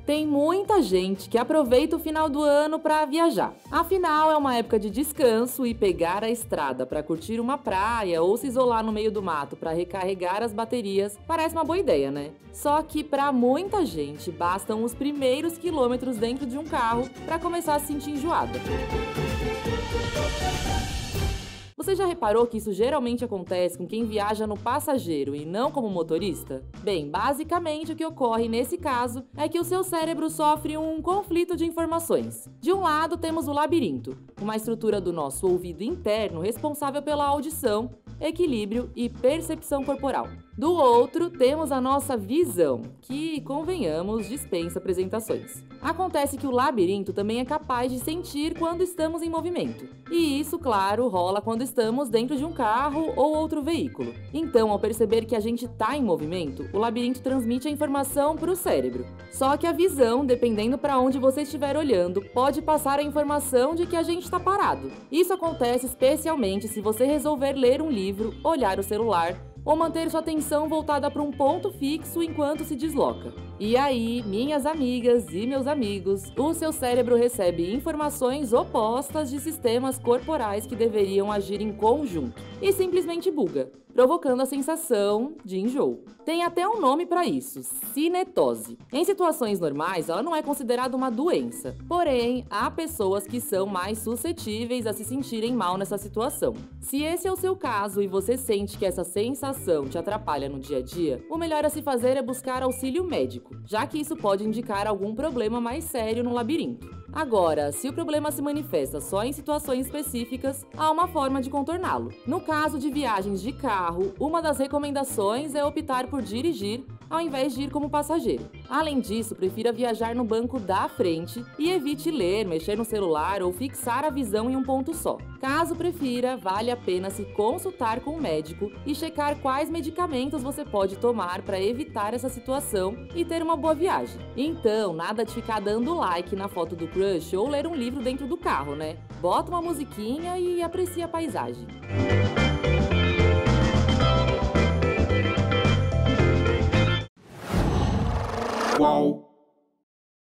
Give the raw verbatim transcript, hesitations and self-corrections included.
Tem muita gente que aproveita o final do ano para viajar. Afinal, é uma época de descanso e pegar a estrada para curtir uma praia ou se isolar no meio do mato para recarregar as baterias parece uma boa ideia, né? Só que para muita gente bastam os primeiros quilômetros dentro de um carro para começar a se sentir enjoada. Você já reparou que isso geralmente acontece com quem viaja no passageiro e não como motorista? Bem, basicamente o que ocorre nesse caso é que o seu cérebro sofre um conflito de informações. De um lado temos o labirinto, uma estrutura do nosso ouvido interno responsável pela audição, equilíbrio e percepção corporal. Do outro, temos a nossa visão, que, convenhamos, dispensa apresentações. Acontece que o labirinto também é capaz de sentir quando estamos em movimento. E isso, claro, rola quando estamos dentro de um carro ou outro veículo. Então, ao perceber que a gente está em movimento, o labirinto transmite a informação para o cérebro. Só que a visão, dependendo para onde você estiver olhando, pode passar a informação de que a gente está parado. Isso acontece especialmente se você resolver ler um livro, olhar o celular, ou manter sua atenção voltada para um ponto fixo enquanto se desloca. E aí, minhas amigas e meus amigos, o seu cérebro recebe informações opostas de sistemas corporais que deveriam agir em conjunto e simplesmente buga, provocando a sensação de enjoo. Tem até um nome para isso, cinetose. Em situações normais, ela não é considerada uma doença. Porém, há pessoas que são mais suscetíveis a se sentirem mal nessa situação. Se esse é o seu caso e você sente que essa sensação te atrapalha no dia a dia, o melhor a se fazer é buscar auxílio médico, já que isso pode indicar algum problema mais sério no labirinto. Agora, se o problema se manifesta só em situações específicas, há uma forma de contorná-lo. No caso de viagens de carro, uma das recomendações é optar por dirigir ao invés de ir como passageiro. Além disso, prefira viajar no banco da frente e evite ler, mexer no celular ou fixar a visão em um ponto só. Caso prefira, vale a pena se consultar com um médico e checar quais medicamentos você pode tomar para evitar essa situação e ter uma boa viagem. Então, nada de ficar dando like na foto do crush ou ler um livro dentro do carro, né? Bota uma musiquinha e aprecia a paisagem. Qual?